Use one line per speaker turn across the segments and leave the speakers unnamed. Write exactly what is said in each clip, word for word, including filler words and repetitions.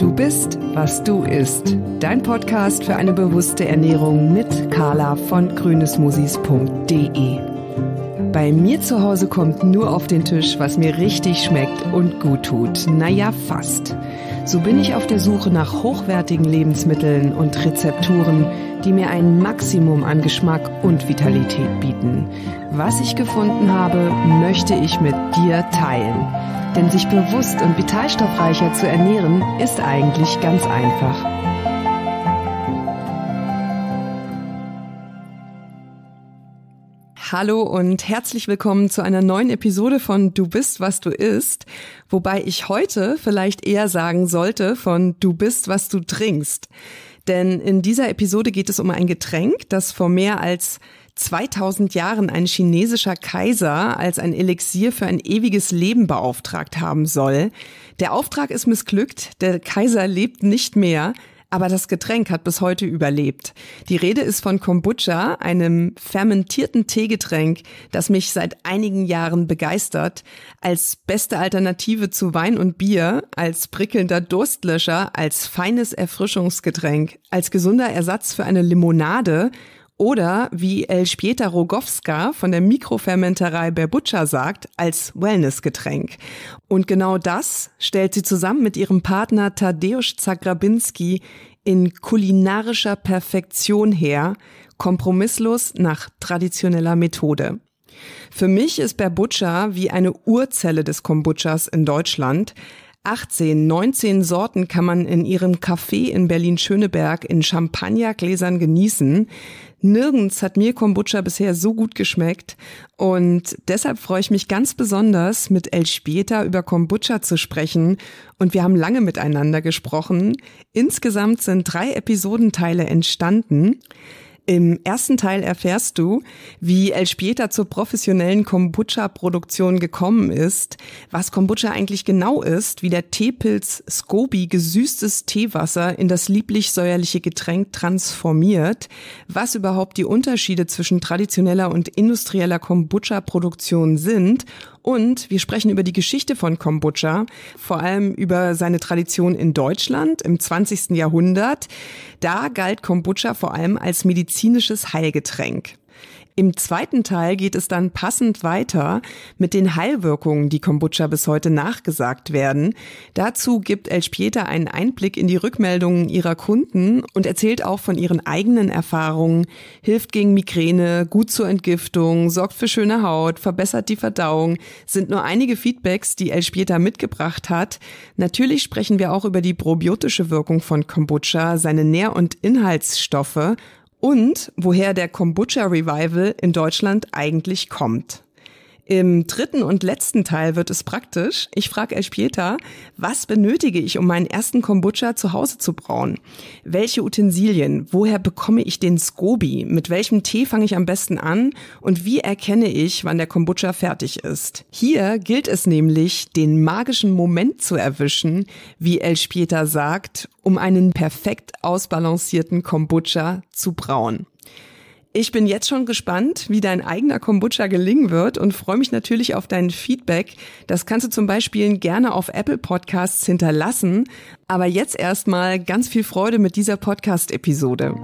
Du bist, was du isst. Dein Podcast für eine bewusste Ernährung mit Carla von grünesmusis punkt de. Bei mir zu Hause kommt nur auf den Tisch, was mir richtig schmeckt und gut tut. Naja, fast. So bin ich auf der Suche nach hochwertigen Lebensmitteln und Rezepturen, die mir ein Maximum an Geschmack und Vitalität bieten. Was ich gefunden habe, möchte ich mit dir teilen. Denn sich bewusst und vitalstoffreicher zu ernähren, ist eigentlich ganz einfach. Hallo und herzlich willkommen zu einer neuen Episode von Du bist, was du isst, wobei ich heute vielleicht eher sagen sollte von Du bist, was du trinkst. Denn in dieser Episode geht es um ein Getränk, das vor mehr als zweitausend Jahren ein chinesischer Kaiser als ein Elixier für ein ewiges Leben beauftragt haben soll. Der Auftrag ist missglückt, der Kaiser lebt nicht mehr, aber das Getränk hat bis heute überlebt. Die Rede ist von Kombucha, einem fermentierten Teegetränk, das mich seit einigen Jahren begeistert, als beste Alternative zu Wein und Bier, als prickelnder Durstlöscher, als feines Erfrischungsgetränk, als gesunder Ersatz für eine Limonade oder, wie Elżbieta Rogowska von der Mikrofermenterei Berbucza sagt, als Wellnessgetränk. Und genau das stellt sie zusammen mit ihrem Partner Tadeusz Zagrabinski in kulinarischer Perfektion her, kompromisslos nach traditioneller Methode. Für mich ist Berbucza wie eine Urzelle des Kombuchas in Deutschland. achtzehn, neunzehn Sorten kann man in ihrem Café in Berlin-Schöneberg in Champagnergläsern genießen. Nirgends hat mir Kombucha bisher so gut geschmeckt und deshalb freue ich mich ganz besonders, mit Elżbieta über Kombucha zu sprechen und wir haben lange miteinander gesprochen. Insgesamt sind drei Episodenteile entstanden. Im ersten Teil erfährst du, wie Elżbieta zur professionellen Kombucha-Produktion gekommen ist, was Kombucha eigentlich genau ist, wie der Teepilz Scoby gesüßtes Teewasser in das lieblich-säuerliche Getränk transformiert, was überhaupt die Unterschiede zwischen traditioneller und industrieller Kombucha-Produktion sind. Und wir sprechen über die Geschichte von Kombucha, vor allem über seine Tradition in Deutschland im zwanzigsten Jahrhundert. Da galt Kombucha vor allem als medizinisches Heilgetränk. Im zweiten Teil geht es dann passend weiter mit den Heilwirkungen, die Kombucha bis heute nachgesagt werden. Dazu gibt Elżbieta einen Einblick in die Rückmeldungen ihrer Kunden und erzählt auch von ihren eigenen Erfahrungen, hilft gegen Migräne, gut zur Entgiftung, sorgt für schöne Haut, verbessert die Verdauung, sind nur einige Feedbacks, die Elżbieta mitgebracht hat. Natürlich sprechen wir auch über die probiotische Wirkung von Kombucha, seine Nähr- und Inhaltsstoffe und woher der Kombucha-Revival in Deutschland eigentlich kommt. Im dritten und letzten Teil wird es praktisch. Ich frage Elżbieta, was benötige ich, um meinen ersten Kombucha zu Hause zu brauen? Welche Utensilien? Woher bekomme ich den Scoby? Mit welchem Tee fange ich am besten an? Und wie erkenne ich, wann der Kombucha fertig ist? Hier gilt es nämlich, den magischen Moment zu erwischen, wie Elżbieta sagt, um einen perfekt ausbalancierten Kombucha zu brauen. Ich bin jetzt schon gespannt, wie dein eigener Kombucha gelingen wird und freue mich natürlich auf dein Feedback. Das kannst du zum Beispiel gerne auf Apple Podcasts hinterlassen. Aber jetzt erstmal ganz viel Freude mit dieser Podcast-Episode.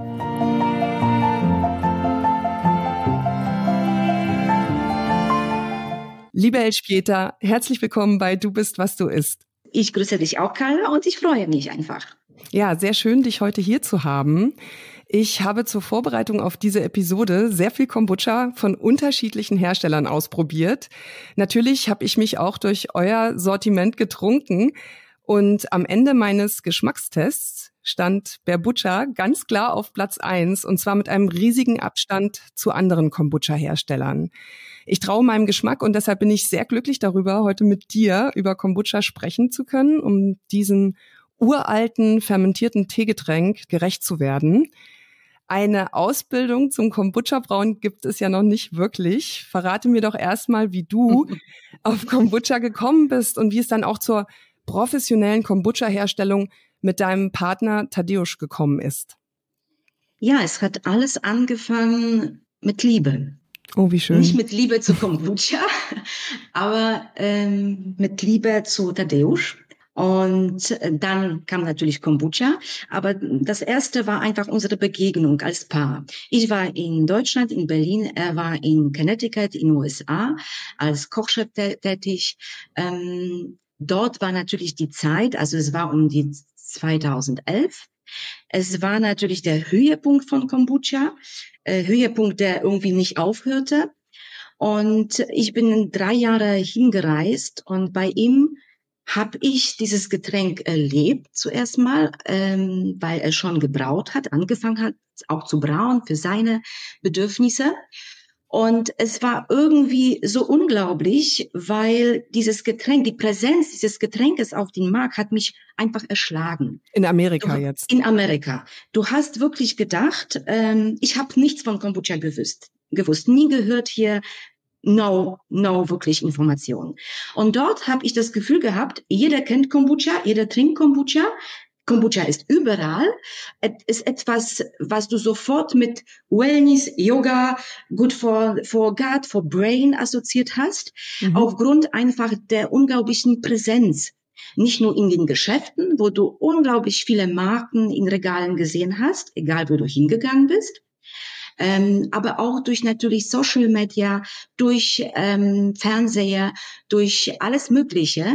Liebe Elżbieta, herzlich willkommen bei Du bist, was du isst.
Ich grüße dich auch, Carla, und ich freue mich einfach.
Ja, sehr schön, dich heute hier zu haben. Ich habe zur Vorbereitung auf diese Episode sehr viel Kombucha von unterschiedlichen Herstellern ausprobiert. Natürlich habe ich mich auch durch euer Sortiment getrunken und am Ende meines Geschmackstests stand Berbucza ganz klar auf Platz eins und zwar mit einem riesigen Abstand zu anderen Kombucha-Herstellern. Ich traue meinem Geschmack und deshalb bin ich sehr glücklich darüber, heute mit dir über Kombucha sprechen zu können, um diesen uralten, fermentierten Teegetränk gerecht zu werden. Eine Ausbildung zum Kombucha-Brauen gibt es ja noch nicht wirklich. Verrate mir doch erstmal, wie du auf Kombucha gekommen bist und wie es dann auch zur professionellen Kombucha-Herstellung mit deinem Partner Tadeusz gekommen ist.
Ja, es hat alles angefangen mit Liebe.
Oh, wie schön.
Nicht mit Liebe zu Kombucha, aber ähm, mit Liebe zu Tadeusz. Und dann kam natürlich Kombucha, aber das erste war einfach unsere Begegnung als Paar. Ich war in Deutschland, in Berlin, er war in Connecticut, in den U S A, als Kochchef tätig. Ähm, dort war natürlich die Zeit, also es war um die zweitausendelf. Es war natürlich der Höhepunkt von Kombucha, äh, Höhepunkt, der irgendwie nicht aufhörte. Und ich bin drei Jahre hingereist und bei ihm habe ich dieses Getränk erlebt zuerst mal, ähm, weil er schon gebraut hat, angefangen hat, auch zu brauen für seine Bedürfnisse. Und es war irgendwie so unglaublich, weil dieses Getränk, die Präsenz dieses Getränkes auf dem Markt hat mich einfach erschlagen.
In Amerika
Du,
jetzt?
In Amerika. Du hast wirklich gedacht, ähm, ich habe nichts von Kombucha gewusst, gewusst, nie gehört hier. No, no, wirklich Informationen. Und dort habe ich das Gefühl gehabt, jeder kennt Kombucha, jeder trinkt Kombucha. Kombucha ist überall. Es ist etwas, was du sofort mit Wellness, Yoga, good for, for gut, for brain assoziiert hast, mhm. aufgrund einfach der unglaublichen Präsenz. Nicht nur in den Geschäften, wo du unglaublich viele Marken in Regalen gesehen hast, egal wo du hingegangen bist. Ähm, aber auch durch natürlich Social Media, durch ähm, Fernseher, durch alles Mögliche,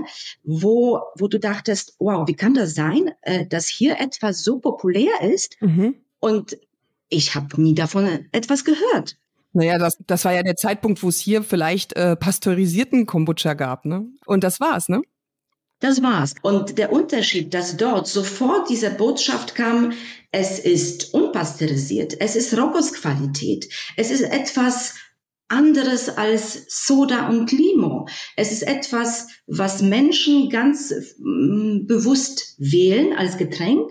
wo wo du dachtest, wow, wie kann das sein, äh, dass hier etwas so populär ist, mhm. und ich habe nie davon etwas gehört.
Naja, das, das war ja der Zeitpunkt, wo es hier vielleicht äh, pasteurisierten Kombucha gab, ne? Und das war's, ne?
Das war's. Und der Unterschied, dass dort sofort diese Botschaft kam, es ist unpasteurisiert, es ist Rohkostqualität, es ist etwas anderes als Soda und Limo. Es ist etwas, was Menschen ganz mm, bewusst wählen als Getränk,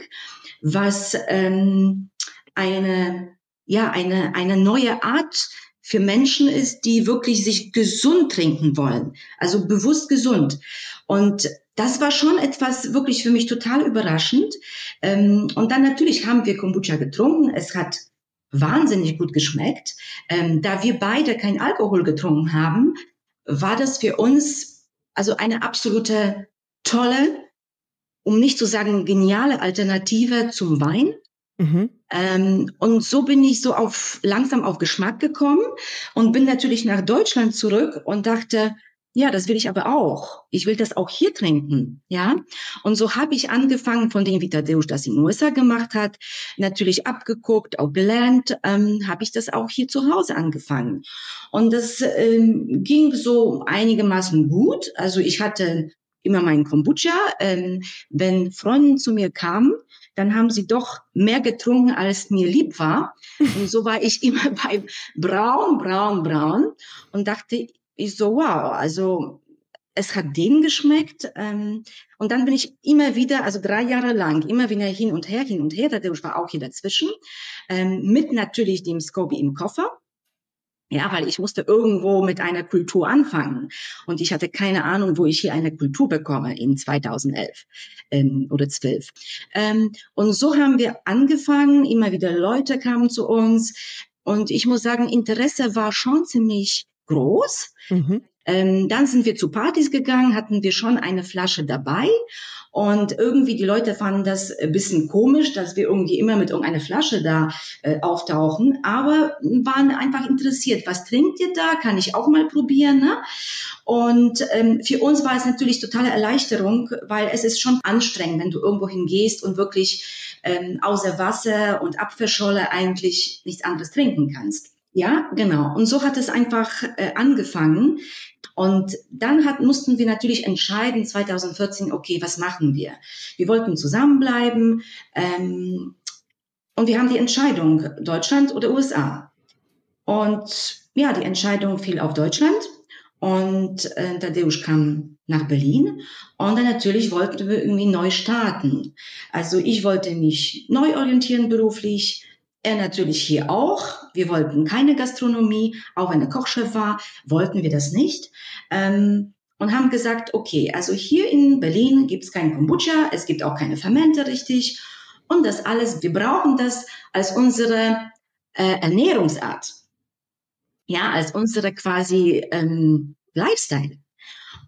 was ähm, eine, ja, eine, eine neue Art für Menschen ist, die wirklich sich gesund trinken wollen. Also bewusst gesund. Und das war schon etwas wirklich für mich total überraschend. Und dann natürlich haben wir Kombucha getrunken. Es hat wahnsinnig gut geschmeckt. Da wir beide kein Alkohol getrunken haben, war das für uns also eine absolute tolle, um nicht zu sagen geniale Alternative zum Wein. Mhm. Ähm, und so bin ich so auf langsam auf Geschmack gekommen und bin natürlich nach Deutschland zurück und dachte, ja, das will ich aber auch. Ich will das auch hier trinken, ja. Und so habe ich angefangen, von dem wie Tadeusz das in den U S A gemacht hat, natürlich abgeguckt, auch gelernt, ähm, habe ich das auch hier zu Hause angefangen. Und das ähm, ging so einigermaßen gut. Also ich hatte immer meinen Kombucha. Ähm, wenn Freunde zu mir kamen, dann haben sie doch mehr getrunken, als mir lieb war. Und so war ich immer bei braun, braun, braun und dachte ich so, wow, also es hat denen geschmeckt. Ähm, und dann bin ich immer wieder, also drei Jahre lang, immer wieder hin und her, hin und her, Tadeusz war auch hier dazwischen, ähm, mit natürlich dem Scoby im Koffer. Ja, weil ich musste irgendwo mit einer Kultur anfangen. Und ich hatte keine Ahnung, wo ich hier eine Kultur bekomme in zweitausendelf ähm, oder zwölf. Ähm, und so haben wir angefangen, immer wieder Leute kamen zu uns. Und ich muss sagen, Interesse war schon ziemlich groß. Mhm. Ähm, dann sind wir zu Partys gegangen, hatten wir schon eine Flasche dabei. Und irgendwie die Leute fanden das ein bisschen komisch, dass wir irgendwie immer mit irgendeiner Flasche da äh, auftauchen, aber waren einfach interessiert. Was trinkt ihr da? Kann ich auch mal probieren, ne? Und ähm, für uns war es natürlich totale Erleichterung, weil es ist schon anstrengend, wenn du irgendwo hingehst und wirklich ähm, außer Wasser und Apfelschorle eigentlich nichts anderes trinken kannst. Ja, genau. Und so hat es einfach äh, angefangen. Und dann hat, mussten wir natürlich entscheiden, zweitausendvierzehn, okay, was machen wir? Wir wollten zusammenbleiben, ähm, und wir haben die Entscheidung, Deutschland oder U S A. Und ja, die Entscheidung fiel auf Deutschland und äh, Tadeusz kam nach Berlin und dann natürlich wollten wir irgendwie neu starten. Also ich wollte mich neu orientieren beruflich, er natürlich hier auch. Wir wollten keine Gastronomie, auch wenn er Kochchef war, wollten wir das nicht. Ähm, und haben gesagt, okay, also hier in Berlin gibt es kein Kombucha, es gibt auch keine Fermente richtig. Und das alles, wir brauchen das als unsere äh, Ernährungsart. Ja, als unsere quasi ähm, Lifestyle.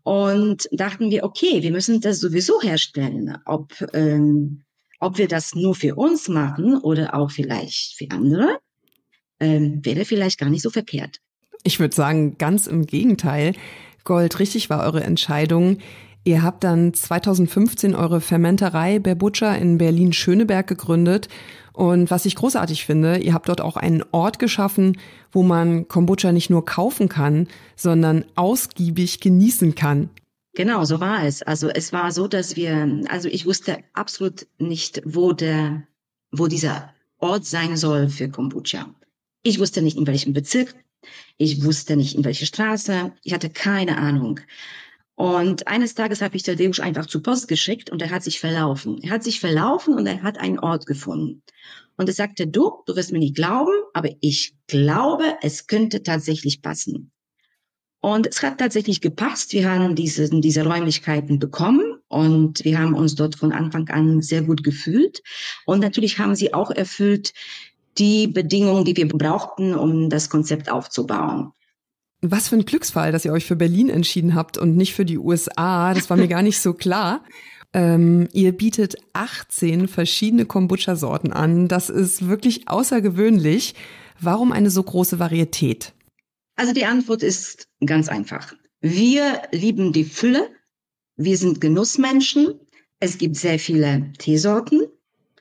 und dachten wir, okay, wir müssen das sowieso herstellen. Ob, ähm, ob wir das nur für uns machen oder auch vielleicht für andere, ähm, wäre vielleicht gar nicht so verkehrt.
Ich würde sagen, ganz im Gegenteil. Gold, richtig war eure Entscheidung. Ihr habt dann zweitausendfünfzehn eure Fermenterei Berbuccia in Berlin-Schöneberg gegründet. Und was ich großartig finde, ihr habt dort auch einen Ort geschaffen, wo man Kombucha nicht nur kaufen kann, sondern ausgiebig genießen kann.
Genau, so war es. Also es war so, dass wir, also ich wusste absolut nicht, wo der, wo dieser Ort sein soll für Kombucha. Ich wusste nicht, in welchem Bezirk. Ich wusste nicht, in welche Straße. Ich hatte keine Ahnung. Und eines Tages habe ich Tadeusz einfach zur Post geschickt und er hat sich verlaufen. Er hat sich verlaufen und er hat einen Ort gefunden. Und er sagte, du, du wirst mir nicht glauben, aber ich glaube, es könnte tatsächlich passen. Und es hat tatsächlich gepasst. Wir haben diese, diese Räumlichkeiten bekommen und wir haben uns dort von Anfang an sehr gut gefühlt. Und natürlich haben sie auch erfüllt die Bedingungen, die wir brauchten, um das Konzept aufzubauen.
Was für ein Glücksfall, dass ihr euch für Berlin entschieden habt und nicht für die U S A. Das war mir gar nicht so klar. Ähm, ihr bietet achtzehn verschiedene Kombucha-Sorten an. Das ist wirklich außergewöhnlich. Warum eine so große Varietät?
Also die Antwort ist ganz einfach. Wir lieben die Fülle. Wir sind Genussmenschen. Es gibt sehr viele Teesorten.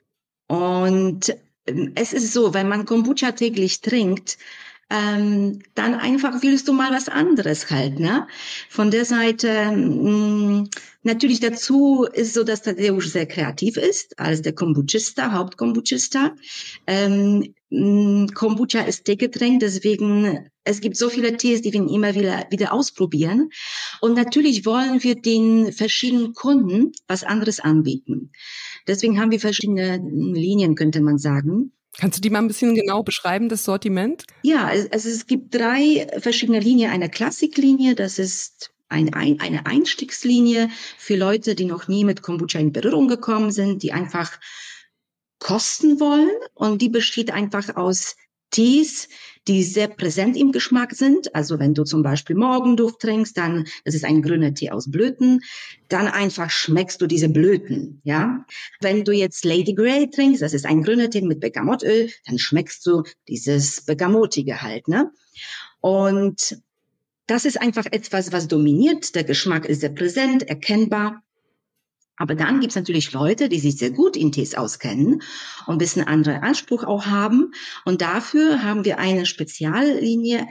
Und es ist so, wenn man Kombucha täglich trinkt, ähm, dann einfach willst du mal was anderes halt, ne? Von der Seite, mh, natürlich dazu ist so, dass Tadeusz sehr kreativ ist, als der Kombuchista, Hauptkombuchista. Ähm, mh, Kombucha ist Teegetränk, deswegen, es gibt so viele Tees, die wir immer wieder, wieder ausprobieren. Und natürlich wollen wir den verschiedenen Kunden was anderes anbieten. Deswegen haben wir verschiedene Linien, könnte man sagen.
Kannst du die mal ein bisschen genau beschreiben, das Sortiment?
Ja, also es gibt drei verschiedene Linien. Eine Klassiklinie, das ist ein, ein, eine Einstiegslinie für Leute, die noch nie mit Kombucha in Berührung gekommen sind, die einfach kosten wollen. Und die besteht einfach aus Tees, die sehr präsent im Geschmack sind. Also wenn du zum Beispiel Morgenduft trinkst, dann, das ist ein grüner Tee aus Blüten, dann einfach schmeckst du diese Blüten, ja. Wenn du jetzt Lady Grey trinkst, das ist ein grüner Tee mit Bergamottöl, dann schmeckst du dieses Bergamotige halt, ne. Und das ist einfach etwas, was dominiert. Der Geschmack ist sehr präsent, erkennbar. Aber dann gibt's natürlich Leute, die sich sehr gut in Tees auskennen und ein bisschen anderen Anspruch auch haben. Und dafür haben wir eine Speziallinie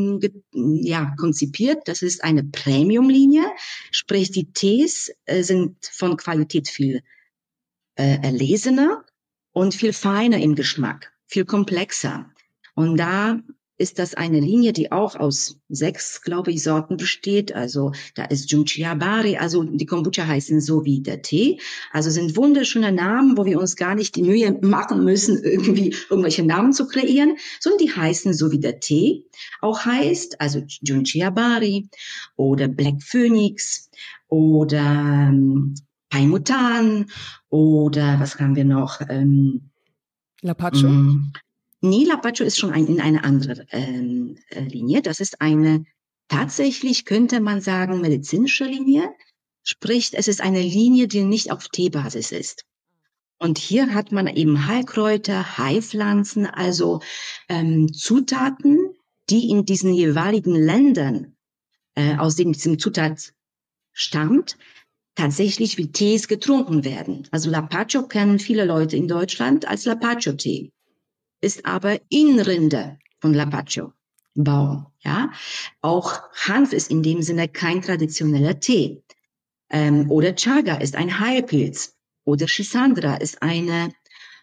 ja, konzipiert. Das ist eine Premium-Linie. Sprich, die Tees äh, sind von Qualität viel äh, erlesener und viel feiner im Geschmack, viel komplexer. Und da ist das eine Linie, die auch aus sechs, glaube ich, Sorten besteht. Also da ist Junchiabari, also die Kombucha heißen so wie der Tee. Also sind wunderschöne Namen, wo wir uns gar nicht die Mühe machen müssen, irgendwie irgendwelche Namen zu kreieren, sondern die heißen so wie der Tee auch heißt. Also Junchiabari oder Black Phoenix oder ähm, Paimutan oder was haben wir noch? Ähm,
Lapacho?
Mm, Nee, Lapacho ist schon ein, in eine andere ähm, äh, Linie. Das ist eine, tatsächlich könnte man sagen, medizinische Linie. Sprich, es ist eine Linie, die nicht auf Teebasis ist. Und hier hat man eben Heilkräuter, Heilpflanzen, also ähm, Zutaten, die in diesen jeweiligen Ländern, äh, aus denen diesem Zutat stammt, tatsächlich wie Tees getrunken werden. Also Lapacho kennen viele Leute in Deutschland als Lapacho-Tee. Ist aber Inrinde von Lapacho, Baum, ja. Auch Hanf ist in dem Sinne kein traditioneller Tee. Ähm, oder Chaga ist ein Heilpilz. Oder Schisandra ist eine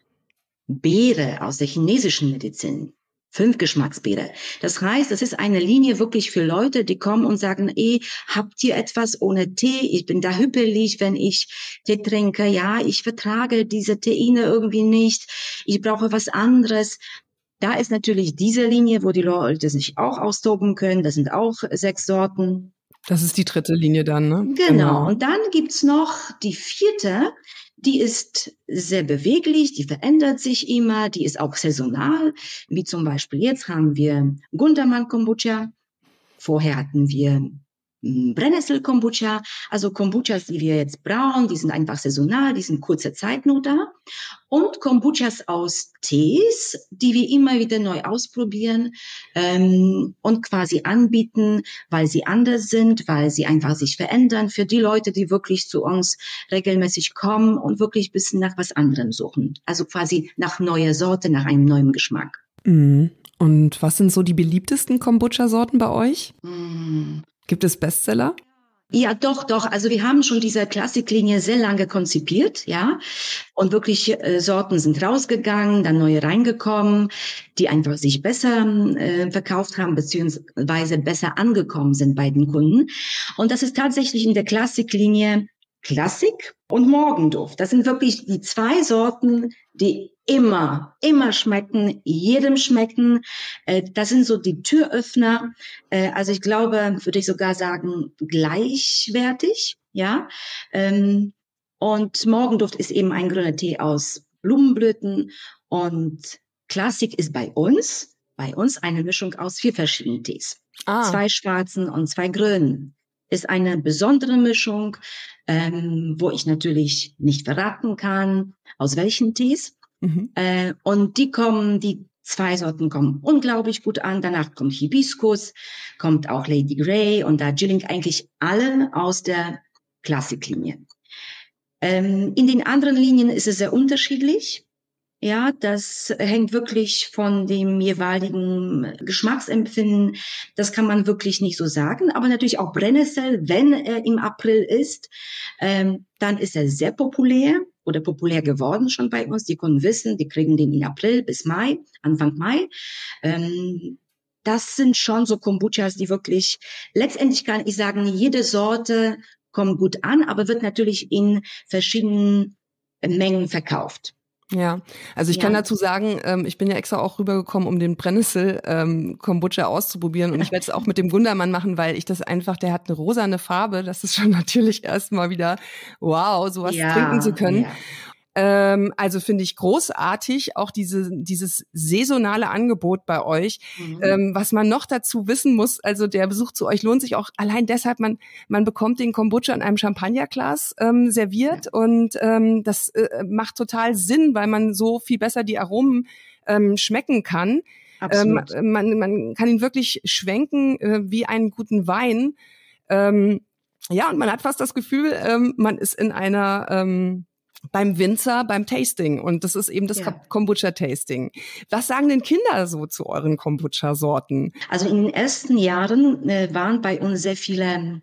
Beere aus der chinesischen Medizin. Fünf Geschmacksbeere. Das heißt, das ist eine Linie wirklich für Leute, die kommen und sagen, eh, habt ihr etwas ohne Tee? Ich bin da hüppelig, wenn ich Tee trinke. Ja, ich vertrage diese Teine irgendwie nicht. Ich brauche was anderes. Da ist natürlich diese Linie, wo die Leute sich auch austoben können. Das sind auch sechs Sorten.
Das ist die dritte Linie dann, ne?
Genau. genau. Und dann gibt's noch die vierte. Die ist sehr beweglich, die verändert sich immer, die ist auch saisonal, wie zum Beispiel jetzt haben wir Gundermann Kombucha, vorher hatten wir Brennnessel-Kombucha, also Kombuchas, die wir jetzt brauchen, die sind einfach saisonal, die sind kurze Zeit nur da. Und Kombuchas aus Tees, die wir immer wieder neu ausprobieren ähm, und quasi anbieten, weil sie anders sind, weil sie einfach sich verändern für die Leute, die wirklich zu uns regelmäßig kommen und wirklich ein bisschen nach was anderem suchen. Also quasi nach neuer Sorte, nach einem neuen Geschmack.
Mhm. Und was sind so die beliebtesten Kombucha-Sorten bei euch?
Mm.
Gibt es Bestseller?
Ja, doch, doch. Also wir haben schon diese Klassiklinie sehr lange konzipiert, ja. Und wirklich äh, Sorten sind rausgegangen, dann neue reingekommen, die einfach sich besser äh, verkauft haben, beziehungsweise besser angekommen sind bei den Kunden. Und das ist tatsächlich in der Klassiklinie Klassik und Morgenduft. Das sind wirklich die zwei Sorten, die immer, immer schmecken, jedem schmecken. Äh, das sind so die Türöffner. Äh, also ich glaube, würde ich sogar sagen, gleichwertig, ja. Ähm, und Morgenduft ist eben ein grüner Tee aus Blumenblüten und Klassik ist bei uns, bei uns eine Mischung aus vier verschiedenen Tees.
Ah.
Zwei schwarzen und zwei grünen. Ist eine besondere Mischung, ähm, wo ich natürlich nicht verraten kann, aus welchen Tees. Mhm. Äh, und die kommen, die zwei Sorten kommen unglaublich gut an. Danach kommt Hibiskus, kommt auch Lady Grey und Darjeeling, eigentlich alle aus der Klassiklinie. Ähm, in den anderen Linien ist es sehr unterschiedlich. Ja, das hängt wirklich von dem jeweiligen Geschmacksempfinden. Das kann man wirklich nicht so sagen. Aber natürlich auch Brennnessel, wenn er im April ist, ähm, dann ist er sehr populär oder populär geworden schon bei uns. Die Kunden wissen, die kriegen den in April bis Mai, Anfang Mai. Ähm, das sind schon so Kombuchas, die wirklich, letztendlich kann ich sagen, jede Sorte kommt gut an, aber wird natürlich in verschiedenen Mengen verkauft.
Ja, also ich ja. kann dazu sagen, ähm, ich bin ja extra auch rübergekommen, um den Brennnessel ähm, Kombucha auszuprobieren und ich werde es auch mit dem Gundermann machen, weil ich das einfach, der hat eine rosane Farbe, das ist schon natürlich erstmal wieder wow, sowas ja, trinken zu können. Ja. Ähm, also finde ich großartig, auch diese, dieses saisonale Angebot bei euch. Mhm. Ähm, was man noch dazu wissen muss, also der Besuch zu euch lohnt sich auch allein deshalb, man, man bekommt den Kombucha in einem Champagnerglas ähm, serviert ja. und ähm, das äh, macht total Sinn, weil man so viel besser die Aromen ähm, schmecken kann. Ähm, man, man kann ihn wirklich schwenken äh, wie einen guten Wein. Ähm, ja, und man hat fast das Gefühl, ähm, man ist in einer ähm, beim Winzer, beim Tasting. Und das ist eben das ja. Kombucha-Tasting. Was sagen denn Kinder so zu euren Kombucha-Sorten?
Also in den ersten Jahren äh, waren bei uns sehr viele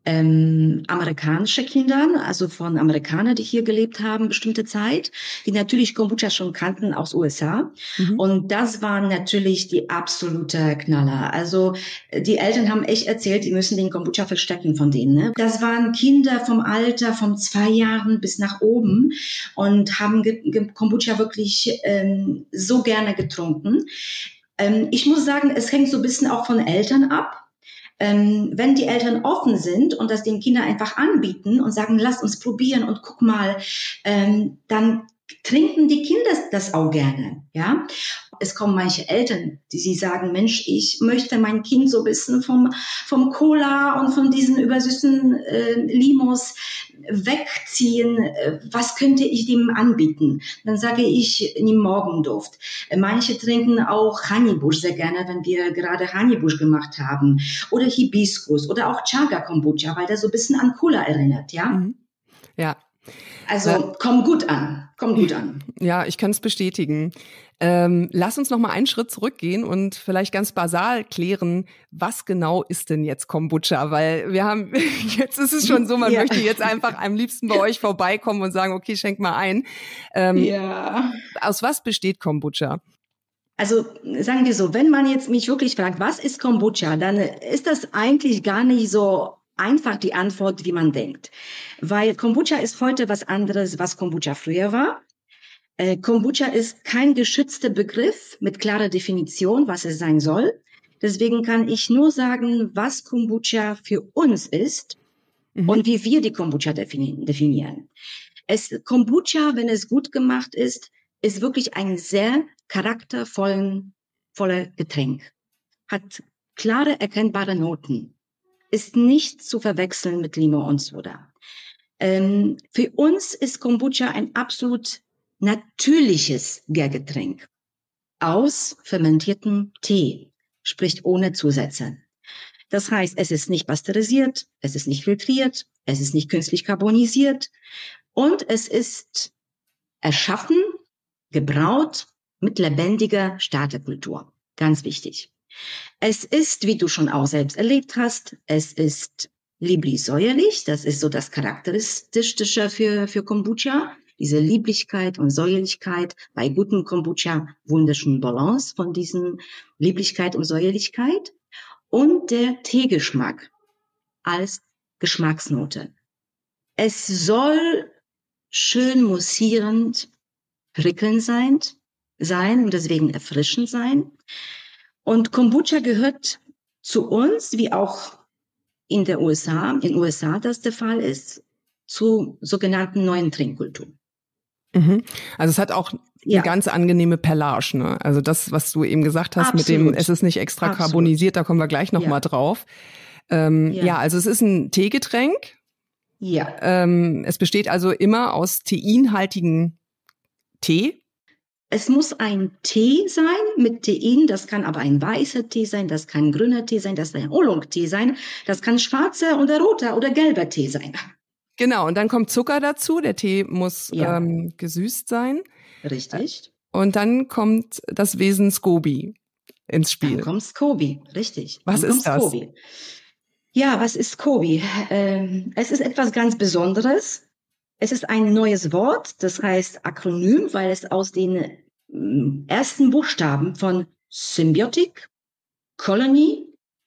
ähm, amerikanische Kinder, also von Amerikanern, die hier gelebt haben, bestimmte Zeit, die natürlich Kombucha schon kannten aus U S A. Mhm. Und das waren natürlich die absolute Knaller. Also die Eltern haben echt erzählt, die müssen den Kombucha verstecken von denen. Ne? Das waren Kinder vom Alter von zwei Jahren bis nach oben und haben Kombucha wirklich ähm, so gerne getrunken. Ähm, ich muss sagen, es hängt so ein bisschen auch von Eltern ab. Ähm, wenn die Eltern offen sind und das den Kindern einfach anbieten und sagen, lass uns probieren und guck mal, ähm, dann trinken die Kinder das auch gerne, ja. Es kommen manche Eltern, die sie sagen, Mensch, ich möchte mein Kind so ein bisschen vom, vom Cola und von diesen übersüßen äh, Limos wegziehen. Was könnte ich dem anbieten? Dann sage ich, nimm Morgenduft. Manche trinken auch Honeybush sehr gerne, wenn wir gerade Honeybush gemacht haben. Oder Hibiskus oder auch Chaga Kombucha, weil das so ein bisschen an Cola erinnert, ja?
Mhm. Ja.
Also, äh, komm gut an, komm gut an.
Ja, ich kann es bestätigen. Ähm, lass uns noch mal einen Schritt zurückgehen und vielleicht ganz basal klären, was genau ist denn jetzt Kombucha? Weil wir haben, jetzt ist es schon so, man ja. möchte jetzt einfach am liebsten bei euch vorbeikommen und sagen, okay, schenk mal ein. Ähm, ja. Aus was besteht Kombucha?
Also sagen wir so, wenn man jetzt mich wirklich fragt, was ist Kombucha, dann ist das eigentlich gar nicht so einfach die Antwort, wie man denkt. Weil Kombucha ist heute was anderes, was Kombucha früher war. Äh, Kombucha ist kein geschützter Begriff mit klarer Definition, was es sein soll. Deswegen kann ich nur sagen, was Kombucha für uns ist mhm. und wie wir die Kombucha defini- definieren. Es, Kombucha, wenn es gut gemacht ist, ist wirklich ein sehr charaktervollen, voller Getränk. Hat klare, erkennbare Noten. ist nicht zu verwechseln mit Limo und Soda. Ähm, für uns ist Kombucha ein absolut natürliches Gärgetränk aus fermentiertem Tee, sprich ohne Zusätze. Das heißt, es ist nicht pasteurisiert, es ist nicht filtriert, es ist nicht künstlich carbonisiert und es ist erschaffen, gebraut mit lebendiger Starterkultur. Ganz wichtig. Es ist, wie du schon auch selbst erlebt hast, es ist lieblich-säuerlich. Das ist so das Charakteristische für, für Kombucha. Diese Lieblichkeit und Säuerlichkeit bei gutem Kombucha, wunderschöne Balance von diesen Lieblichkeit und Säuerlichkeit. Und der Teegeschmack als Geschmacksnote. Es soll schön mussierend, prickelnd sein, sein und deswegen erfrischend sein. Und Kombucha gehört zu uns, wie auch in der U S A, in den U S A das der Fall ist, zu sogenannten neuen Trinkkultur.
Mhm. Also es hat auch
Ja.
eine ganz angenehme Perlage, ne? Also das, was du eben gesagt hast,
Absolut.
mit dem, es ist nicht extra
Absolut.
carbonisiert, da kommen wir gleich noch
Ja.
mal drauf. Ähm, ja.
Ja.
ja, also es ist ein Teegetränk.
Ja.
Ähm, es besteht also immer aus teinhaltigen Tee.
Es muss ein Tee sein mit Tein, das kann aber ein weißer Tee sein, das kann ein grüner Tee sein, das kann ein Oolong-Tee sein, das kann schwarzer oder roter oder gelber Tee sein.
Genau, und dann kommt Zucker dazu, der Tee muss
Ja.
ähm, gesüßt sein.
Richtig.
Und dann kommt das Wesen SCOBY ins Spiel.
Dann kommt SCOBY, richtig.
Was
Dann
ist
kommt
das?
SCOBY. Ja, was ist SCOBY? Ähm, es ist etwas ganz Besonderes. Es ist ein neues Wort, das heißt Akronym, weil es aus den mm, ersten Buchstaben von Symbiotic, Colony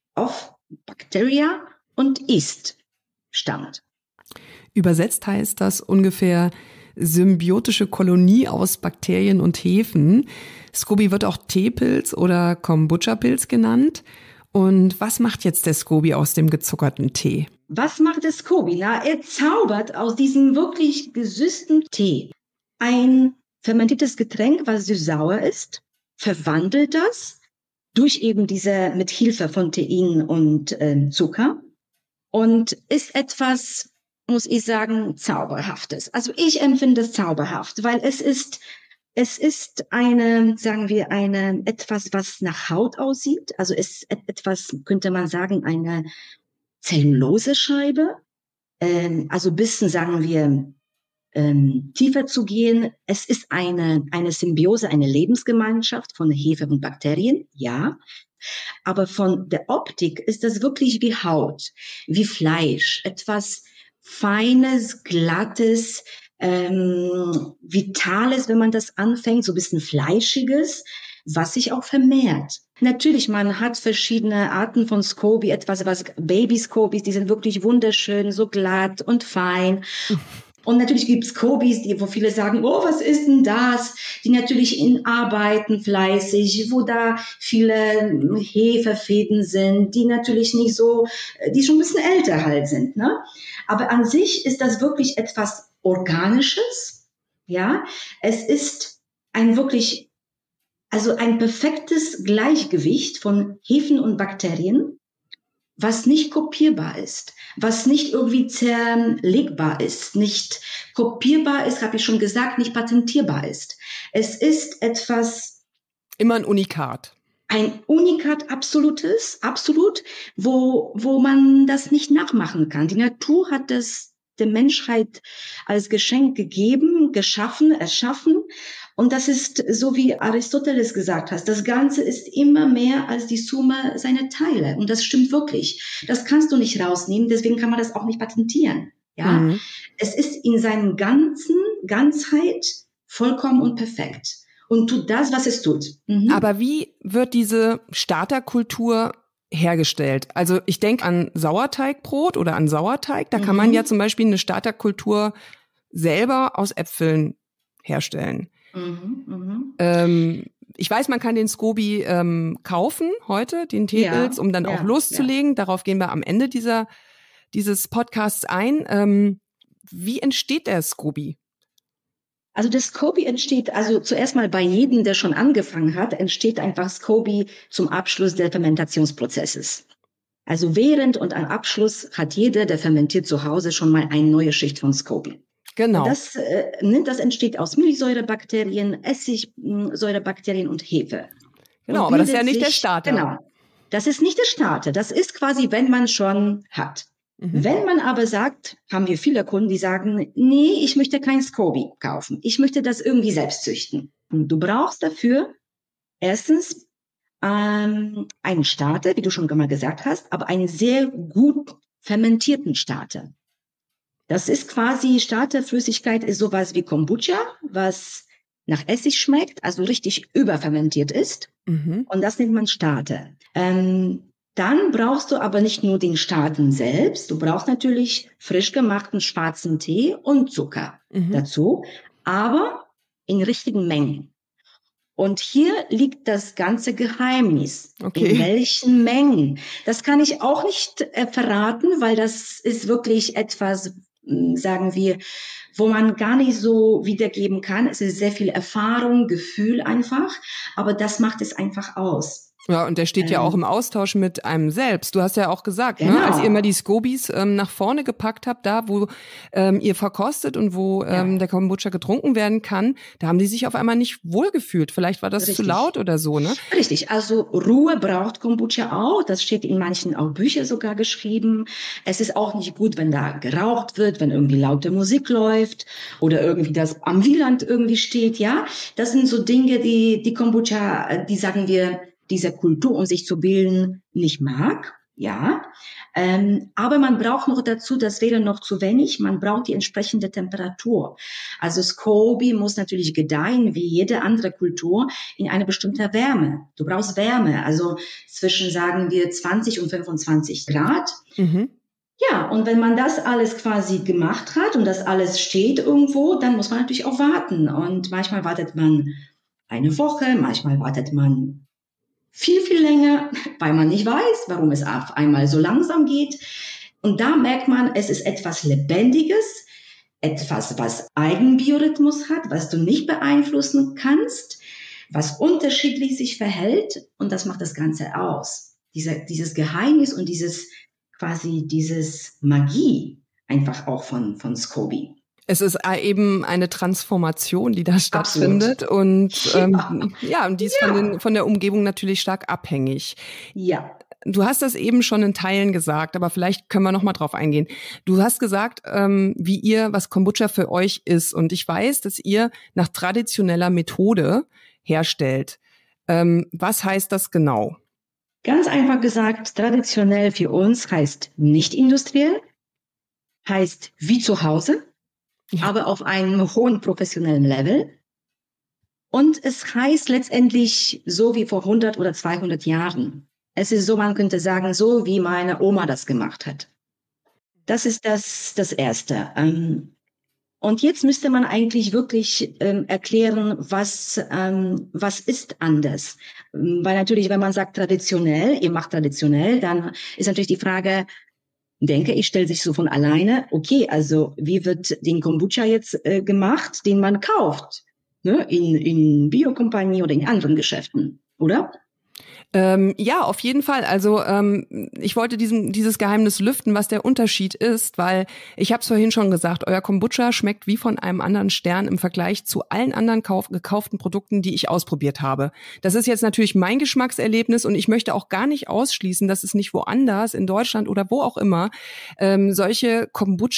of Bacteria und Yeast stammt.
Übersetzt heißt das ungefähr symbiotische Kolonie aus Bakterien und Hefen. SCOBY wird auch Teepilz oder Kombucha-Pilz genannt. Und was macht jetzt der SCOBY aus dem gezuckerten Tee?
Was macht der SCOBY? Na, er zaubert aus diesem wirklich gesüßten Tee ein fermentiertes Getränk, was süß-sauer ist, verwandelt das durch eben diese mit Hilfe von Tein und äh, Zucker und ist etwas, muss ich sagen, Zauberhaftes. Also ich empfinde es zauberhaft, weil es ist Es ist eine, sagen wir, eine, etwas, was nach Haut aussieht. Also es ist etwas, könnte man sagen, eine Zellulosescheibe. Ähm, also ein bisschen, sagen wir, ähm, tiefer zu gehen. Es ist eine, eine Symbiose, eine Lebensgemeinschaft von Hefe und Bakterien, ja. Aber von der Optik ist das wirklich wie Haut, wie Fleisch. Etwas Feines, Glattes, ähm, Vitales, wenn man das anfängt, so ein bisschen Fleischiges, was sich auch vermehrt. Natürlich, man hat verschiedene Arten von SCOBY, etwas, was Baby-SCOBYs, die sind wirklich wunderschön, so glatt und fein. Und natürlich gibt es SCOBYs, die, wo viele sagen, oh, was ist denn das? Die natürlich in arbeiten fleißig, wo da viele Hefefäden sind, die natürlich nicht so, die schon ein bisschen älter halt sind, ne? Aber an sich ist das wirklich etwas Organisches, ja. Es ist ein wirklich, also ein perfektes Gleichgewicht von Hefen und Bakterien, was nicht kopierbar ist, was nicht irgendwie zerlegbar ist, nicht kopierbar ist, habe ich schon gesagt, nicht patentierbar ist. Es ist etwas...
Immer ein Unikat.
Ein Unikat absolutes, absolut, wo, wo man das nicht nachmachen kann. Die Natur hat das der Menschheit als Geschenk gegeben, geschaffen, erschaffen. Und das ist, so wie Aristoteles gesagt hat, das Ganze ist immer mehr als die Summe seiner Teile. Und das stimmt wirklich. Das kannst du nicht rausnehmen, deswegen kann man das auch nicht patentieren. Ja, mhm. Es ist in seinem ganzen Ganzheit vollkommen und perfekt. Und tut das, was es tut.
Mhm. Aber wie wird diese Starterkultur hergestellt? Also ich denke an Sauerteigbrot oder an Sauerteig. Da mhm. kann man ja zum Beispiel eine Starterkultur selber aus Äpfeln herstellen. Mhm, mh. ähm, ich weiß, man kann den SCOBY ähm, kaufen heute, den Teepilz, ja, um dann ja, auch loszulegen. Ja. Darauf gehen wir am Ende dieser dieses Podcasts ein. Ähm, wie entsteht der SCOBY?
Also das SCOBY entsteht, also zuerst mal bei jedem, der schon angefangen hat, entsteht einfach SCOBY zum Abschluss des Fermentationsprozesses. Also während und am Abschluss hat jeder, der fermentiert zu Hause, schon mal eine neue Schicht von SCOBY.
Genau.
Und das, äh, ne, das entsteht aus Milchsäurebakterien, Essigsäurebakterien und Hefe.
Genau,
und
aber das ist ja nicht
sich,
der Starter.
Genau, das ist nicht der Starter. Das ist quasi, wenn man schon hat. Mhm. Wenn man aber sagt, haben wir viele Kunden, die sagen, nee, ich möchte kein SCOBY kaufen. Ich möchte das irgendwie selbst züchten. Und du brauchst dafür erstens ähm, einen Starter, wie du schon mal gesagt hast, aber einen sehr gut fermentierten Starter. Das ist quasi, Starterflüssigkeit ist sowas wie Kombucha, was nach Essig schmeckt, also richtig überfermentiert ist. Mhm. Und das nennt man Starter. Ähm, dann brauchst du aber nicht nur den Starter selbst, du brauchst natürlich frisch gemachten schwarzen Tee und Zucker mhm. dazu, aber in richtigen Mengen. Und hier liegt das ganze Geheimnis. Okay. In welchen Mengen? Das kann ich auch nicht äh, verraten, weil das ist wirklich etwas, sagen wir, wo man gar nicht so wiedergeben kann. Es ist sehr viel Erfahrung, Gefühl einfach, aber das macht es einfach aus.
Ja, und der steht ähm, ja auch im Austausch mit einem selbst. Du hast ja auch gesagt, genau. ne, als ihr immer die SCOBYs ähm, nach vorne gepackt habt, da wo ähm, ihr verkostet und wo ähm, ja. der Kombucha getrunken werden kann, da haben die sich auf einmal nicht wohlgefühlt. Vielleicht war das Richtig. zu laut oder so, ne?
Richtig, also Ruhe braucht Kombucha auch. Das steht in manchen auch Büchern sogar geschrieben. Es ist auch nicht gut, wenn da geraucht wird, wenn irgendwie laute Musik läuft oder irgendwie das am Wieland irgendwie steht, ja. Das sind so Dinge, die die Kombucha, die sagen wir, diese Kultur, um sich zu bilden, nicht mag, ja. Ähm, aber man braucht noch dazu, das wäre noch zu wenig, man braucht die entsprechende Temperatur. Also SCOBY muss natürlich gedeihen, wie jede andere Kultur, in einer bestimmten Wärme. Du brauchst Wärme, also zwischen, sagen wir, zwanzig und fünfundzwanzig Grad. Mhm. Ja, und wenn man das alles quasi gemacht hat und das alles steht irgendwo, dann muss man natürlich auch warten. Und manchmal wartet man eine Woche, manchmal wartet man viel, viel länger, weil man nicht weiß, warum es auf einmal so langsam geht. Und da merkt man, es ist etwas Lebendiges, etwas, was Eigenbiorhythmus hat, was du nicht beeinflussen kannst, was unterschiedlich sich verhält. Und das macht das Ganze aus. Diese, dieses Geheimnis und dieses quasi dieses Magie einfach auch von, von SCOBY.
Es ist eben eine Transformation, die da stattfindet. Absolut. Und ähm, ja. ja, und die ist ja. von, den, von der Umgebung natürlich stark abhängig.
Ja.
Du hast das eben schon in Teilen gesagt, aber vielleicht können wir noch mal drauf eingehen. Du hast gesagt, ähm, wie ihr, was Kombucha für euch ist. Und ich weiß, dass ihr nach traditioneller Methode herstellt. Ähm, was heißt das genau?
Ganz einfach gesagt, traditionell für uns heißt nicht industriell, heißt wie zu Hause. Ja. Aber auf einem hohen professionellen Level. Und es heißt letztendlich so wie vor hundert oder zweihundert Jahren. Es ist so, man könnte sagen, so wie meine Oma das gemacht hat. Das ist das, das Erste. Und jetzt müsste man eigentlich wirklich erklären, was, was ist anders. Weil natürlich, wenn man sagt traditionell, ihr macht traditionell, dann ist natürlich die Frage, denke ich, stellt sich so von alleine, okay, also wie wird den Kombucha jetzt äh, gemacht, den man kauft, ne? in, in Biokompanie oder in anderen Geschäften, oder?
Ähm, ja, auf jeden Fall. Also ähm, ich wollte diesem, dieses Geheimnis lüften, was der Unterschied ist, weil ich habe es vorhin schon gesagt, euer Kombucha schmeckt wie von einem anderen Stern im Vergleich zu allen anderen kauf, gekauften Produkten, die ich ausprobiert habe. Das ist jetzt natürlich mein Geschmackserlebnis und ich möchte auch gar nicht ausschließen, dass es nicht woanders, in Deutschland oder wo auch immer, ähm, solche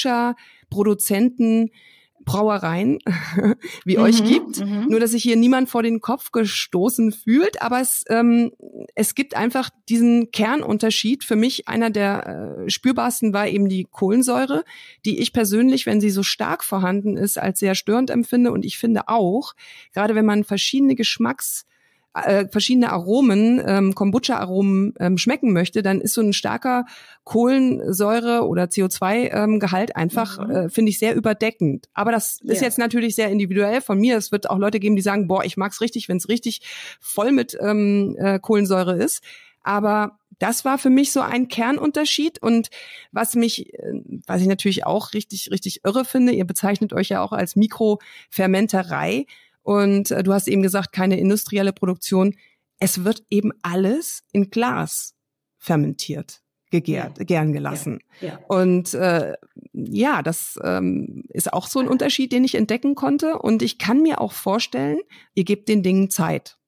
Kombucha-Produzenten, Brauereien wie mhm, euch gibt, mhm. nur dass sich hier niemand vor den Kopf gestoßen fühlt, aber es ähm, es gibt einfach diesen Kernunterschied. Für mich einer der äh, spürbarsten war eben die Kohlensäure, die ich persönlich, wenn sie so stark vorhanden ist, als sehr störend empfinde und ich finde auch, gerade wenn man verschiedene Geschmacks Äh, verschiedene Aromen, ähm, Kombucha-Aromen ähm, schmecken möchte, dann ist so ein starker Kohlensäure- oder C O zwei Gehalt einfach, mhm. äh, finde ich, sehr überdeckend. Aber das yeah. ist jetzt natürlich sehr individuell von mir. Es wird auch Leute geben, die sagen, boah, ich mag's richtig, wenn es richtig voll mit ähm, äh, Kohlensäure ist. Aber das war für mich so ein Kernunterschied. Und was mich, was ich natürlich auch richtig, richtig irre finde, ihr bezeichnet euch ja auch als Mikrofermenterei. Und äh, du hast eben gesagt, keine industrielle Produktion. Es wird eben alles in Glas fermentiert. gegärt,
Ja.
gern gelassen.
Ja. Ja.
Und äh, ja, das ähm, ist auch so ein Unterschied, den ich entdecken konnte. Und ich kann mir auch vorstellen, ihr gebt den Dingen Zeit.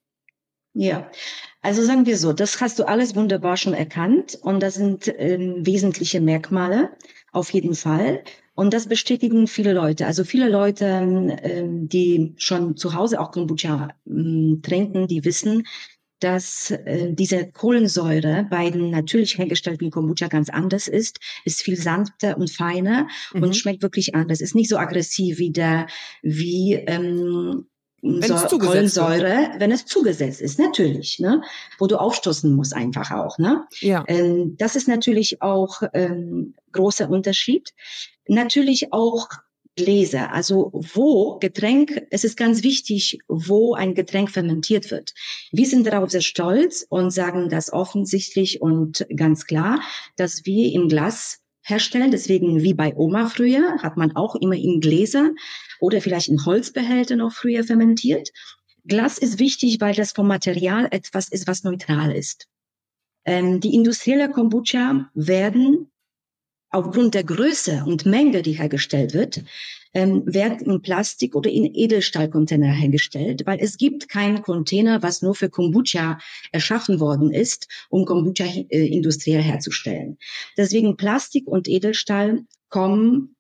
Ja, also sagen wir so, das hast du alles wunderbar schon erkannt und das sind ähm, wesentliche Merkmale auf jeden Fall. Und das bestätigen viele Leute. Also viele Leute, ähm, die schon zu Hause auch Kombucha ähm, trinken, die wissen, dass äh, diese Kohlensäure bei den natürlich hergestellten Kombucha ganz anders ist, ist viel sanfter und feiner und
Mhm.
schmeckt wirklich anders. Ist nicht so aggressiv wie der, wie ähm,
Wenn
so
es zugesetzt wird.
Kohlensäure, wenn es zugesetzt ist, natürlich, ne, wo du aufstoßen musst einfach auch, ne.
Ja.
Ähm, das ist natürlich auch ähm, großer Unterschied. Natürlich auch Gläser, also wo Getränk, es ist ganz wichtig, wo ein Getränk fermentiert wird. Wir sind darauf sehr stolz und sagen das offensichtlich und ganz klar, dass wir im Glas herstellen. Deswegen wie bei Oma früher hat man auch immer in Gläsern oder vielleicht in Holzbehälter noch früher fermentiert. Glas ist wichtig, weil das vom Material etwas ist, was neutral ist. Ähm, die industrielle Kombucha werden aufgrund der Größe und Menge, die hergestellt wird, ähm, werden in Plastik oder in Edelstahlcontainer hergestellt, weil es gibt keinen Container, was nur für Kombucha erschaffen worden ist, um Kombucha äh, industriell herzustellen. Deswegen Plastik und Edelstahl kommen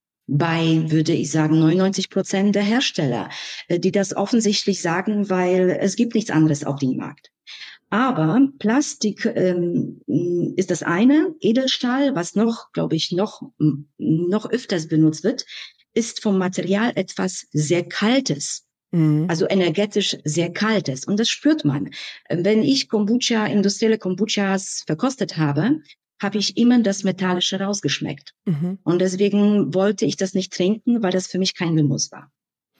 bei, würde ich sagen, neunundneunzig Prozent der Hersteller, äh, die das offensichtlich sagen, weil es gibt nichts anderes auf dem Markt. Aber Plastik ähm, ist das eine. Edelstahl, was noch, glaube ich, noch, noch öfters benutzt wird, ist vom Material etwas sehr Kaltes. Mhm. Also energetisch sehr Kaltes. Und das spürt man. Wenn ich Kombucha, industrielle Kombuchas verkostet habe, habe ich immer das Metallische rausgeschmeckt. Mhm. Und deswegen wollte ich das nicht trinken, weil das für mich kein Genuss war.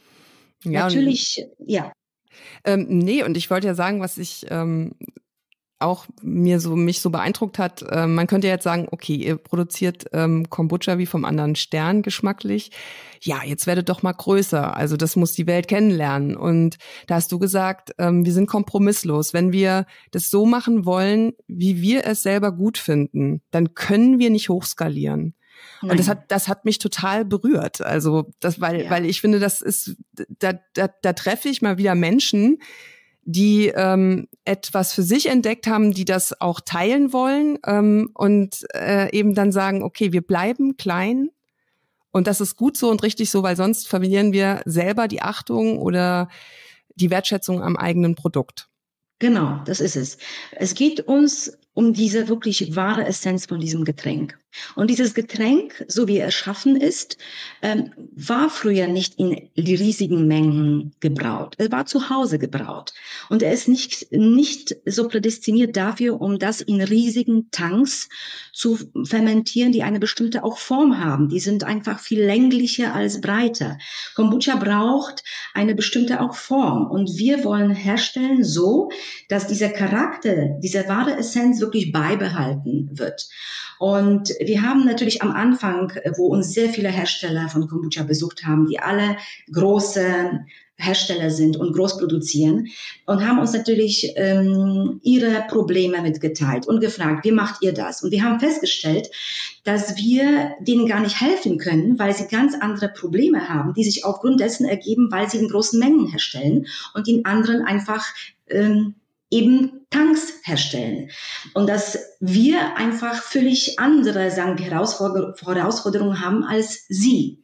Ja, natürlich, ja.
Ähm, nee, und ich wollte ja sagen, was ich ähm, auch mir so mich so beeindruckt hat, äh, man könnte jetzt sagen, okay, ihr produziert ähm, Kombucha wie vom anderen Stern geschmacklich. Ja, jetzt werdet doch mal größer. Also das muss die Welt kennenlernen. Und da hast du gesagt, ähm, wir sind kompromisslos. Wenn wir das so machen wollen, wie wir es selber gut finden, dann können wir nicht hochskalieren. Nein. Und das hat, das hat mich total berührt. Also, das, weil, ja. weil ich finde, das ist, da, da, da treffe ich mal wieder Menschen, die ähm, etwas für sich entdeckt haben, die das auch teilen wollen ähm, und äh, eben dann sagen, okay, wir bleiben klein und das ist gut so und richtig so, weil sonst verlieren wir selber die Achtung oder die Wertschätzung am eigenen Produkt.
Genau, das ist es. Es geht uns um diese wirklich wahre Essenz von diesem Getränk. Und dieses Getränk, so wie er erschaffen ist, ähm, war früher nicht in riesigen Mengen gebraut. Er war zu Hause gebraut. Und er ist nicht, nicht so prädestiniert dafür, um das in riesigen Tanks zu fermentieren, die eine bestimmte auch Form haben. Die sind einfach viel länglicher als breiter. Kombucha braucht eine bestimmte auch Form. Und wir wollen herstellen so, dass dieser Charakter, diese wahre Essenz wirklich beibehalten wird. Und wir haben natürlich am Anfang, wo uns sehr viele Hersteller von Kombucha besucht haben, die alle große Hersteller sind und groß produzieren und haben uns natürlich ähm, ihre Probleme mitgeteilt und gefragt, wie macht ihr das? Und wir haben festgestellt, dass wir denen gar nicht helfen können, weil sie ganz andere Probleme haben, die sich aufgrund dessen ergeben, weil sie in großen Mengen herstellen und in anderen einfach ähm, eben Tanks herstellen. Und dass wir einfach völlig andere, sagen wir, Herausforder- Herausforderungen haben als sie.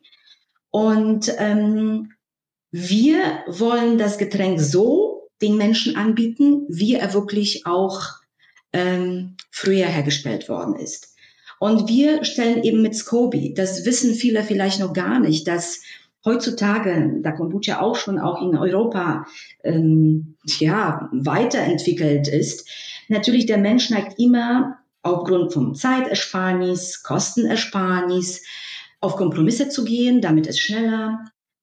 Und ähm, wir wollen das Getränk so den Menschen anbieten, wie er wirklich auch ähm, früher hergestellt worden ist. Und wir stellen eben mit SCOBY, das wissen viele vielleicht noch gar nicht, dass heutzutage, da Kombucha auch schon auch in Europa ähm, ja, weiterentwickelt ist, natürlich der Mensch neigt immer aufgrund von Zeitersparnis, Kostenersparnis auf Kompromisse zu gehen, damit es schneller,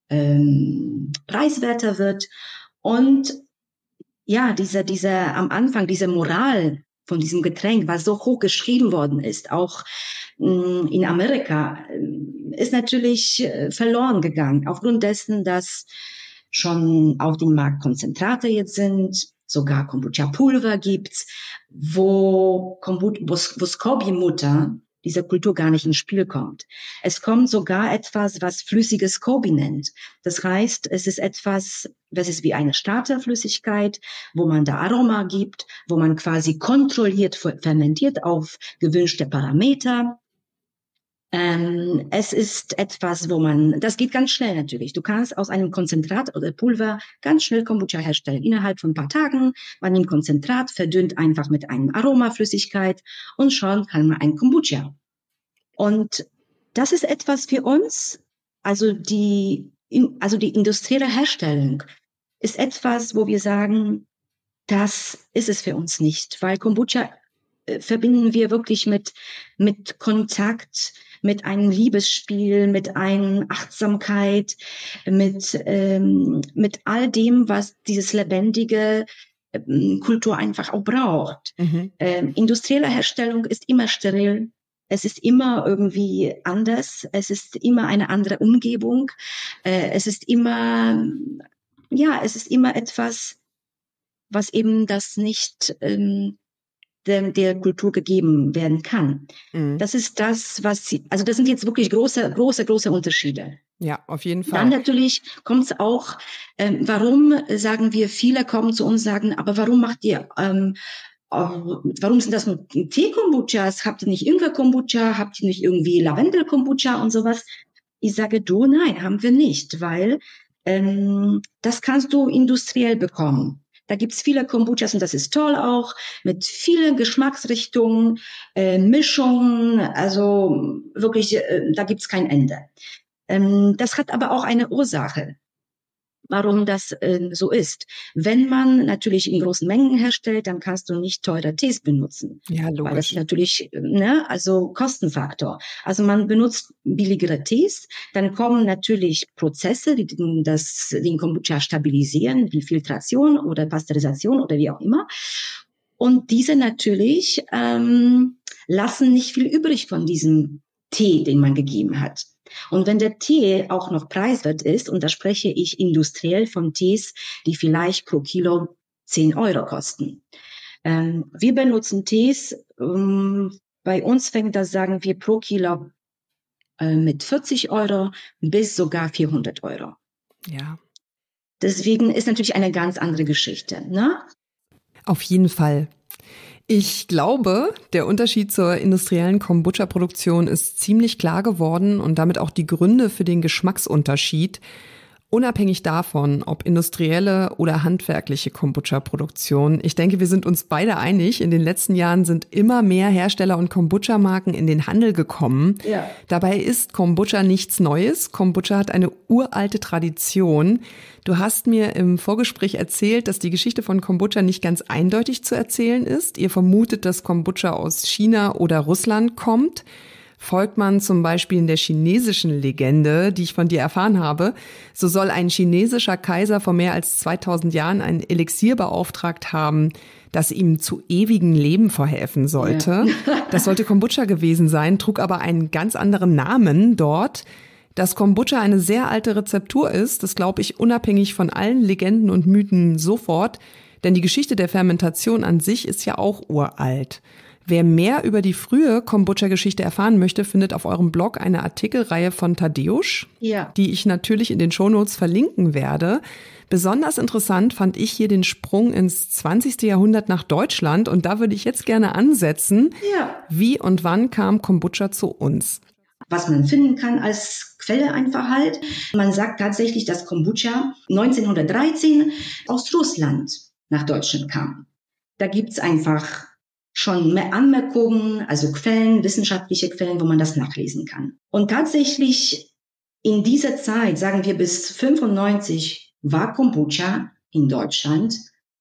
ähm, preiswerter wird. Und ja, diese, diese am Anfang, diese Moral von diesem Getränk, was so hoch geschrieben worden ist, auch mh, in Amerika, ist natürlich verloren gegangen, aufgrund dessen, dass schon auf dem Markt Konzentrate jetzt sind, sogar Kombucha-Pulver gibt's, wo, Kombu- wo, wo Scoby-Mutter dieser Kultur gar nicht ins Spiel kommt. Es kommt sogar etwas, was flüssiges Scoby nennt. Das heißt, es ist etwas, das ist wie eine Starterflüssigkeit, wo man da Aroma gibt, wo man quasi kontrolliert fermentiert auf gewünschte Parameter. Ähm, es ist etwas, wo man, das geht ganz schnell natürlich. Du kannst aus einem Konzentrat oder Pulver ganz schnell Kombucha herstellen. Innerhalb von ein paar Tagen, man nimmt Konzentrat, verdünnt einfach mit einem Aromaflüssigkeit und schon kann man ein Kombucha. Und das ist etwas für uns, also die, also die industrielle Herstellung ist etwas, wo wir sagen, das ist es für uns nicht, weil Kombucha äh, verbinden wir wirklich mit, mit Kontakt, mit einem Liebesspiel, mit einer Achtsamkeit, mit, ähm, mit all dem, was dieses lebendige ähm, Kultur einfach auch braucht. Mhm. Ähm, industrielle Herstellung ist immer steril. Es ist immer irgendwie anders. Es ist immer eine andere Umgebung. Äh, es ist immer, ja, es ist immer etwas, was eben das nicht ähm, der, der Kultur gegeben werden kann. Mhm. Das ist das, was sie, also das sind jetzt wirklich große, große, große Unterschiede.
Ja, auf jeden Fall.
Dann natürlich kommt es auch, ähm, warum sagen wir, viele kommen zu uns und sagen, aber warum macht ihr, ähm, Oh, warum sind das nur Tee-Kombuchas? Habt ihr nicht Ingwer-Kombucha? Habt ihr nicht irgendwie Lavendel-Kombucha und sowas? Ich sage, du, nein, haben wir nicht, weil ähm, das kannst du industriell bekommen. Da gibt's viele Kombuchas und das ist toll auch, mit vielen Geschmacksrichtungen, äh, Mischungen, also wirklich, äh, da gibt's kein Ende. Ähm, das hat aber auch eine Ursache, warum das äh, so ist. Wenn man natürlich in großen Mengen herstellt, dann kannst du nicht teure Tees benutzen. Ja, logisch. Weil das ist natürlich, ne, also Kostenfaktor. Also man benutzt billigere Tees, dann kommen natürlich Prozesse, die das, den Kombucha stabilisieren, wie Filtration oder Pasteurisation oder wie auch immer. Und diese natürlich ähm, lassen nicht viel übrig von diesem Tee, den man gegeben hat. Und wenn der Tee auch noch preiswert ist, und da spreche ich industriell von Tees, die vielleicht pro Kilo zehn Euro kosten. Ähm, wir benutzen Tees, ähm, bei uns fängt das, sagen wir, pro Kilo äh, mit vierzig Euro bis sogar vierhundert Euro.
Ja.
Deswegen ist natürlich eine ganz andere Geschichte, ne?
Auf jeden Fall. Ich glaube, der Unterschied zur industriellen Kombucha-Produktion ist ziemlich klar geworden und damit auch die Gründe für den Geschmacksunterschied, unabhängig davon, ob industrielle oder handwerkliche Kombucha-Produktion. Ich denke, wir sind uns beide einig, in den letzten Jahren sind immer mehr Hersteller und Kombucha-Marken in den Handel gekommen. Ja. Dabei ist Kombucha nichts Neues. Kombucha hat eine uralte Tradition. Du hast mir im Vorgespräch erzählt, dass die Geschichte von Kombucha nicht ganz eindeutig zu erzählen ist. Ihr vermutet, dass Kombucha aus China oder Russland kommt. Folgt man zum Beispiel in der chinesischen Legende, die ich von dir erfahren habe, so soll ein chinesischer Kaiser vor mehr als zweitausend Jahren ein Elixier beauftragt haben, das ihm zu ewigem Leben verhelfen sollte. Ja. Das sollte Kombucha gewesen sein, trug aber einen ganz anderen Namen dort. Dass Kombucha eine sehr alte Rezeptur ist, das glaube ich unabhängig von allen Legenden und Mythen sofort, denn die Geschichte der Fermentation an sich ist ja auch uralt. Wer mehr über die frühe Kombucha-Geschichte erfahren möchte, findet auf eurem Blog eine Artikelreihe von Tadeusz, ja, die ich natürlich in den Shownotes verlinken werde. Besonders interessant fand ich hier den Sprung ins zwanzigste Jahrhundert nach Deutschland und da würde ich jetzt gerne ansetzen. Ja. Wie und wann kam Kombucha zu uns?
Was man finden kann als Quelle einfach halt. Man sagt tatsächlich, dass Kombucha neunzehnhundertdreizehn aus Russland nach Deutschland kam. Da gibt's einfach schon mehr Anmerkungen, also Quellen, wissenschaftliche Quellen, wo man das nachlesen kann. Und tatsächlich in dieser Zeit, sagen wir bis fünfundneunzig, war Kombucha in Deutschland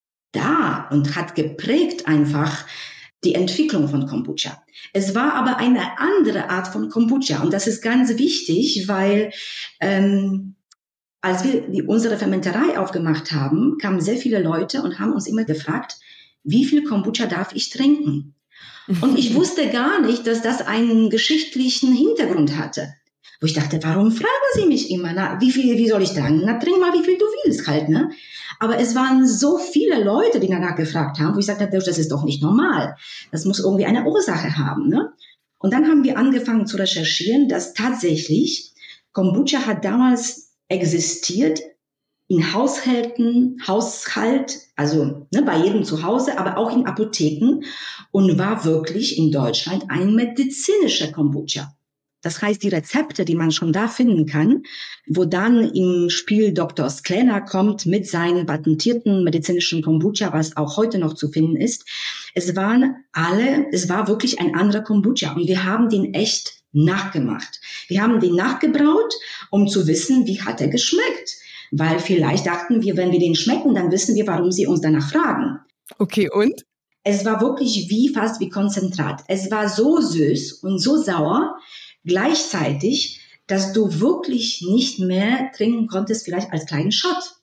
da und hat geprägt einfach die Entwicklung von Kombucha. Es war aber eine andere Art von Kombucha und das ist ganz wichtig, weil ähm, als wir die, unsere Fermenterei aufgemacht haben, kamen sehr viele Leute und haben uns immer gefragt, wie viel Kombucha darf ich trinken? Und ich wusste gar nicht, dass das einen geschichtlichen Hintergrund hatte. Wo ich dachte, warum fragen Sie mich immer, na, wie viel, wie soll ich sagen? Na, trink mal, wie viel du willst halt, ne? Aber es waren so viele Leute, die danach gefragt haben, wo ich sagte, das ist doch nicht normal. Das muss irgendwie eine Ursache haben, ne? Und dann haben wir angefangen zu recherchieren, dass tatsächlich Kombucha hat damals existiert in Haushalten, Haushalt, also ne, bei jedem zu Hause, aber auch in Apotheken und war wirklich in Deutschland ein medizinischer Kombucha. Das heißt, die Rezepte, die man schon da finden kann, wo dann im Spiel Doktor Sklenar kommt mit seinen patentierten medizinischen Kombucha, was auch heute noch zu finden ist, es waren alle, es war wirklich ein anderer Kombucha und wir haben den echt nachgemacht. Wir haben den nachgebraut, um zu wissen, wie hat er geschmeckt. Weil vielleicht dachten wir, wenn wir den schmecken, dann wissen wir, warum sie uns danach fragen.
Okay, und?
Es war wirklich wie fast wie Konzentrat. Es war so süß und so sauer gleichzeitig, dass du wirklich nicht mehr trinken konntest, vielleicht als kleinen Shot.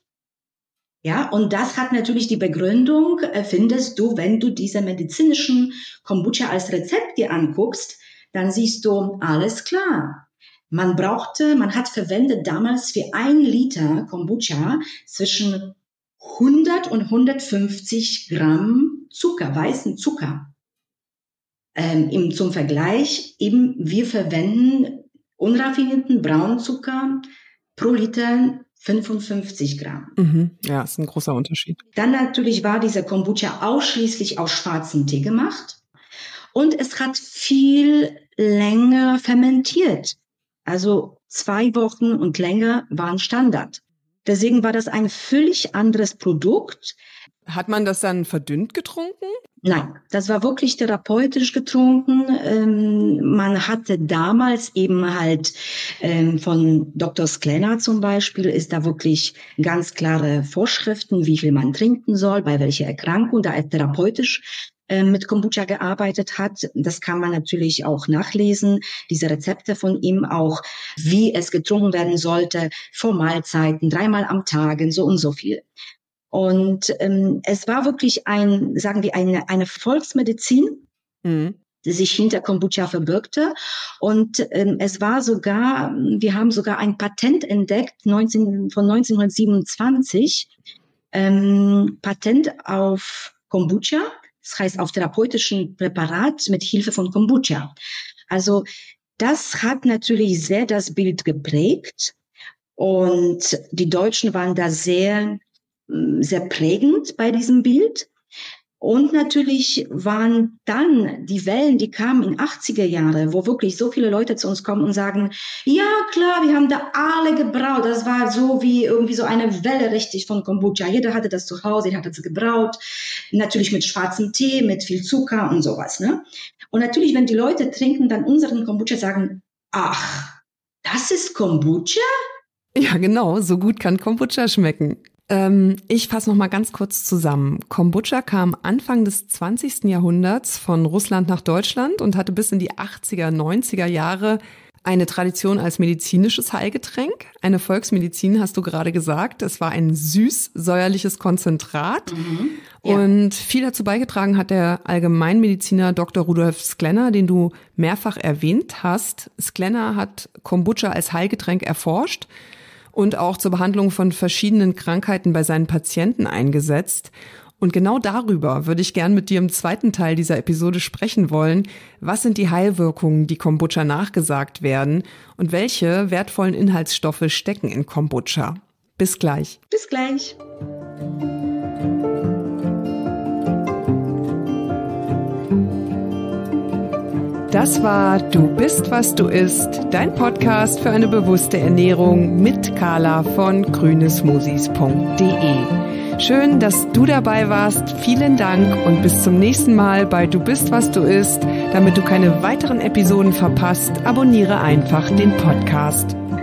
Ja, und das hat natürlich die Begründung, findest du, wenn du diese medizinischen Kombucha als Rezept dir anguckst, dann siehst du, alles klar. Man brauchte, man hat verwendet damals für ein Liter Kombucha zwischen hundert und hundertfünfzig Gramm Zucker, weißen Zucker. Ähm, im, zum Vergleich, eben wir verwenden unraffinierten braunen Zucker pro Liter fünfundfünfzig Gramm.
Mhm. Ja, ist ein großer Unterschied.
Dann natürlich war dieser Kombucha ausschließlich aus schwarzem Tee gemacht und es hat viel länger fermentiert. Also zwei Wochen und länger waren Standard. Deswegen war das ein völlig anderes Produkt.
Hat man das dann verdünnt getrunken?
Nein, das war wirklich therapeutisch getrunken. Ähm, man hatte damals eben halt ähm, von Doktor Sklenar zum Beispiel, ist da wirklich ganz klare Vorschriften, wie viel man trinken soll, bei welcher Erkrankung, da er therapeutisch äh, mit Kombucha gearbeitet hat. Das kann man natürlich auch nachlesen, diese Rezepte von ihm auch, wie es getrunken werden sollte, vor Mahlzeiten, dreimal am Tag, so und so viel. Und ähm, es war wirklich ein, sagen wir, eine, eine Volksmedizin, mhm. die sich hinter Kombucha verbirgte. Und ähm, es war sogar, wir haben sogar ein Patent entdeckt neunzehn, von neunzehnhundertsiebenundzwanzig, ähm, Patent auf Kombucha, das heißt auf therapeutischen Präparat mit Hilfe von Kombucha. Also das hat natürlich sehr das Bild geprägt und die Deutschen waren da sehr sehr prägend bei diesem Bild. Und natürlich waren dann die Wellen, die kamen in achtziger Jahre, wo wirklich so viele Leute zu uns kommen und sagen, ja klar, wir haben da alle gebraut. Das war so wie irgendwie so eine Welle richtig von Kombucha. Jeder hatte das zu Hause, jeder hatte das gebraut. Natürlich mit schwarzem Tee, mit viel Zucker und sowas, ne? Und natürlich, wenn die Leute trinken, dann unseren Kombucha sagen, ach, das ist Kombucha?
Ja, genau, so gut kann Kombucha schmecken. Ich fasse noch mal ganz kurz zusammen. Kombucha kam Anfang des zwanzigsten Jahrhunderts von Russland nach Deutschland und hatte bis in die achtziger, neunziger Jahre eine Tradition als medizinisches Heilgetränk. Eine Volksmedizin, hast du gerade gesagt. Es war ein süß-säuerliches Konzentrat. Mhm, ja. Und viel dazu beigetragen hat der Allgemeinmediziner Doktor Rudolf Sklenar, den du mehrfach erwähnt hast. Sklenar hat Kombucha als Heilgetränk erforscht und auch zur Behandlung von verschiedenen Krankheiten bei seinen Patienten eingesetzt. Und genau darüber würde ich gern mit dir im zweiten Teil dieser Episode sprechen wollen. Was sind die Heilwirkungen, die Kombucha nachgesagt werden und welche wertvollen Inhaltsstoffe stecken in Kombucha? Bis gleich.
Bis gleich.
Das war Du bist, was du isst, dein Podcast für eine bewusste Ernährung mit Carla von grünesmoothies punkt de. Schön, dass du dabei warst. Vielen Dank und bis zum nächsten Mal bei Du bist, was du isst. Damit du keine weiteren Episoden verpasst, abonniere einfach den Podcast.